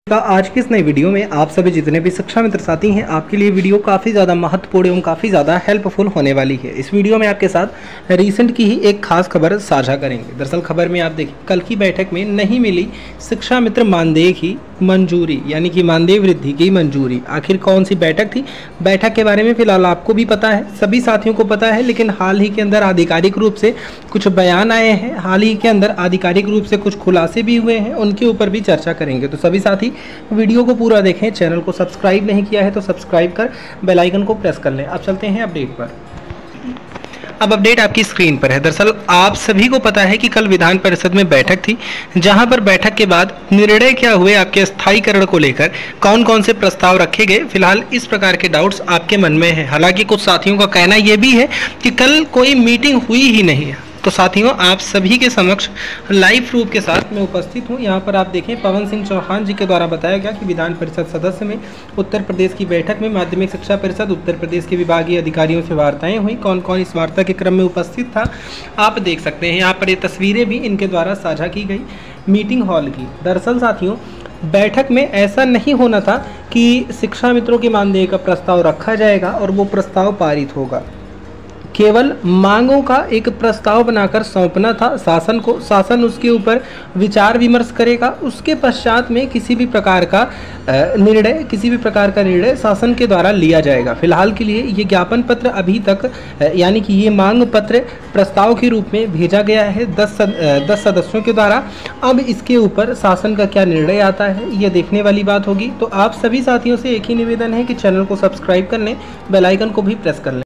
आज की इस नई वीडियो में आप सभी जितने भी शिक्षा मित्र साथी हैं आपके लिए वीडियो काफ़ी ज़्यादा महत्वपूर्ण एवं काफ़ी ज़्यादा हेल्पफुल होने वाली है। इस वीडियो में आपके साथ रिसेंट की ही एक खास खबर साझा करेंगे। दरअसल खबर में आप देखिए, कल की बैठक में नहीं मिली शिक्षा मित्र मानदेय की मंजूरी, यानी कि मानदेय वृद्धि की मंजूरी। आखिर कौन सी बैठक थी? बैठक के बारे में फिलहाल आपको भी पता है, सभी साथियों को पता है, लेकिन हाल ही के अंदर आधिकारिक रूप से कुछ बयान आए हैं, हाल ही के अंदर आधिकारिक रूप से कुछ खुलासे भी हुए हैं, उनके ऊपर भी चर्चा करेंगे। तो सभी साथी वीडियो को पूरा देखें। चैनल को सब्सक्राइब नहीं किया है तो सब्सक्राइब कर बेल आइकन को प्रेस कर लें। अब चलते हैं अपडेट पर। अब अपडेट आपकी स्क्रीन पर है। दरअसल आप सभी को पता है कि कल विधान परिषद में बैठक थी, जहां पर बैठक के बाद निर्णय क्या हुए आपके स्थायीकरण को लेकर, कौन कौन से प्रस्ताव रखे गए। फिलहाल इस प्रकार के डाउट्स आपके मन में हैं। हालांकि कुछ साथियों का कहना यह भी है कि कल कोई मीटिंग हुई ही नहीं है। तो साथियों, आप सभी के समक्ष लाइव प्रूफ के साथ मैं उपस्थित हूं। यहां पर आप देखें, पवन सिंह चौहान जी के द्वारा बताया गया कि विधान परिषद सदस्य में उत्तर प्रदेश की बैठक में माध्यमिक शिक्षा परिषद उत्तर प्रदेश के विभागीय अधिकारियों से वार्ताएं हुई। कौन कौन इस वार्ता के क्रम में उपस्थित था आप देख सकते हैं। यहाँ पर ये तस्वीरें भी इनके द्वारा साझा की गई मीटिंग हॉल की। दरअसल साथियों, बैठक में ऐसा नहीं होना था कि शिक्षा मित्रों के मानदेय का प्रस्ताव रखा जाएगा और वो प्रस्ताव पारित होगा। केवल मांगों का एक प्रस्ताव बनाकर सौंपना था शासन को। शासन उसके ऊपर विचार विमर्श करेगा। उसके पश्चात में किसी भी प्रकार का निर्णय शासन के द्वारा लिया जाएगा। फिलहाल के लिए ये ज्ञापन पत्र अभी तक, यानी कि ये मांग पत्र प्रस्ताव के रूप में भेजा गया है 10 सदस्यों के द्वारा। अब इसके ऊपर शासन का क्या निर्णय आता है ये देखने वाली बात होगी। तो आप सभी साथियों से एक ही निवेदन है कि चैनल को सब्सक्राइब कर लें, बेल आइकन को भी प्रेस कर लें।